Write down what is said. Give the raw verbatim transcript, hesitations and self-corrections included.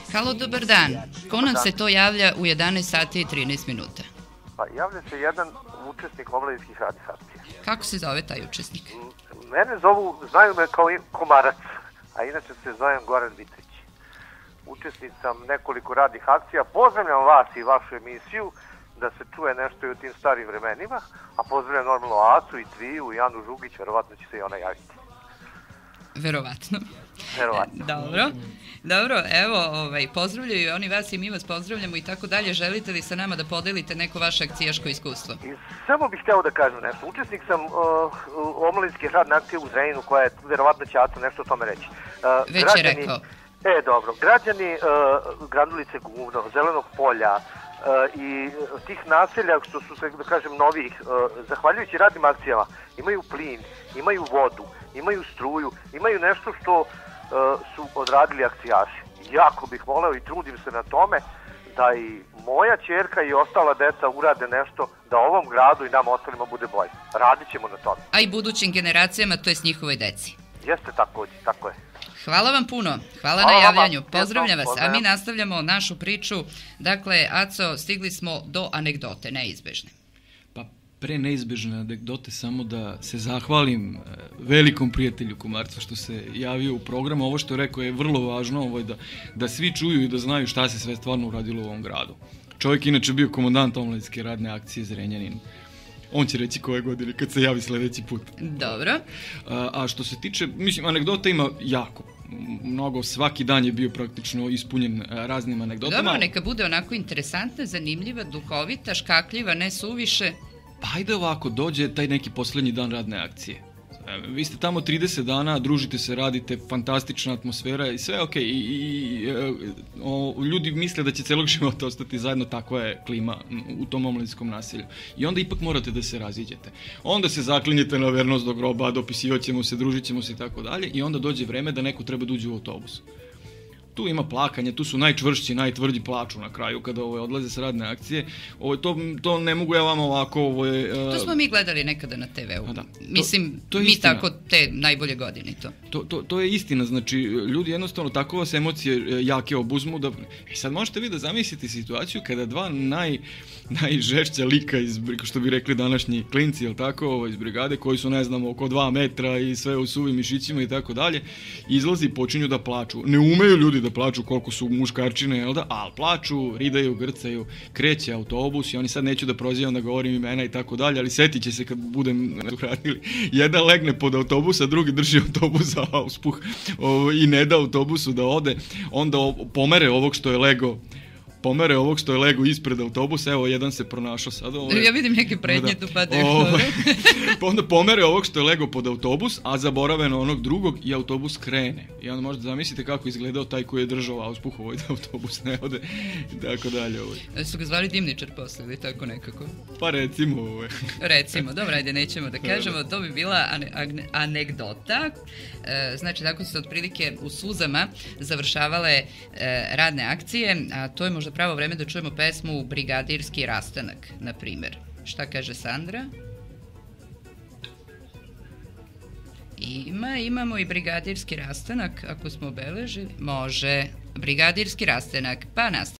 Halo, dobar dan. Ko nam se to javlja u jedanaest sati i trinaest minuta? Pa javlja se jedan učesnik omladinskih radnih akcija. Kako se zove taj učesnik? Mene zovu, znaju me kao Komarac, a inače se zovem Goran Mitrić. Učesnik sam nekoliko radnih akcija. Pozdravljam vas i vašu emisiju, da se čuje nešto i o tim starim vremenima, a pozdravljam normalno Acu i Tviju i Anu Žugić, verovatno će se i ona javiti. Verovatno. Verovatno. Dobro. Dobro, evo, ovaj, pozdravljaju oni vas i mi vas pozdravljamo i tako dalje. Želite li sa nama da podelite neko vaše akcijaško iskustvo? I samo bih hteo da kažem nešto. Učesnik sam uh, omladinske radne akcije u Zrenjaninu, koja je, verovatno će Aca nešto o tome reći. Uh, Već građani, je rekao. E, dobro. Građani uh, Granulice Guvno, Zelenog polja, Uh, i tih naselja što su, da kažem, novih, uh, zahvaljujući radnim akcijama, imaju plin, imaju vodu, imaju struju, imaju nešto što uh, su odradili akcijaši. Jako bih voleo i trudim se na tome da i moja ćerka i ostala deca urade nešto da ovom gradu i nam ostalima bude bolje. Radit ćemo na tome. A i budućim generacijama, to je s njihovoj deci. Jeste takođe, tako je. Hvala vam puno, hvala, hvala na javljanju, vama. pozdravljam vas, Pozdravljam. a mi nastavljamo našu priču. Dakle, Aco, stigli smo do anegdote, neizbežne. Pa pre neizbežne anegdote samo da se zahvalim velikom prijatelju Komarcu što se javio u program. Ovo što je rekao je vrlo važno, ovo je da, da svi čuju i da znaju šta se sve stvarno uradilo u ovom gradu. Čovjek inače bio komandant omladinske radne akcije Zrenjanin. On će reći koje godine kad se javi sledeći put. Dobro. A, a što se tiče, mislim, anegdota ima jako mnogo, svaki dan je bio praktično ispunjen raznim anegdotama. Dobro, neka bude onako interesantna, zanimljiva, duhovita, škakljiva, ne suviše. Pa ajde ovako, dođe taj neki poslednji dan radne akcije. Vi ste tamo trideset dana, družite se, radite, fantastična atmosfera i sve ok. I, i o, ljudi misle da će celog života ostati zajedno, takva je klima u tom omladinskom naselju. I onda ipak morate da se raziđete. Onda se zaklinjete na vernost do groba, dopisivat ćemo se, družit ćemo se i tako dalje. I onda dođe vreme da neko treba da uđe u autobus. Tu ima plakanje, tu su najčvršći, najtvrđi plaču na kraju kada ovo odlaze sa radne akcije. Ovo, to, to ne mogu ja vama ovako... Ovo je, uh... To smo mi gledali nekada na te ve u. Da, to, Mislim, to je mi istina. tako te najbolje godine to. To, to. to je istina, znači ljudi jednostavno tako vas emocije jake obuzmu da... I sad možete vi da zamislite situaciju kada dva naj, najžešća lika iz, što bi rekli današnji klinci, jel tako, ovo, iz brigade, koji su, ne znam, oko dva metra i sve u suvim mišićima i tako dalje, izlazi i počinju da plaču. Ne umeju ljudi da plaču koliko su muškarčine, jel da? Ali plaču, ridaju, grcaju, kreće autobus i oni sad neću da prozivam da govorim imena i tako dalje, ali setit će se kad budem uradili. Jedan legne pod autobus, a drugi drži autobus za auspuh i ne da autobusu da ode, onda pomere ovog što je lego pomere ovog što je lego ispred autobusa, evo jedan se pronašao sad. Ovo je, ja vidim neke prednje da, tu padaju. Onda pomere ovog što je lego pod autobus, a zaborave na onog drugog i autobus krene. I onda možete zamislite kako izgledao taj koji je držao auspuh ovaj da autobus ne ode i tako dalje. Ovaj. Su ga zvali dimničar posle ili tako nekako? Pa recimo ovo. Recimo, dobro, ajde, nećemo da kažemo, to bi bila ane, anegdota. E, znači, tako su otprilike u suzama završavale e, radne akcije, a to je možda pravo vreme da čujemo pesmu Brigadirski rastanak, na primer. Šta kaže Sandra? Ima, imamo i Brigadirski rastanak, ako smo obeležili. Može, Brigadirski rastanak, pa nastavimo.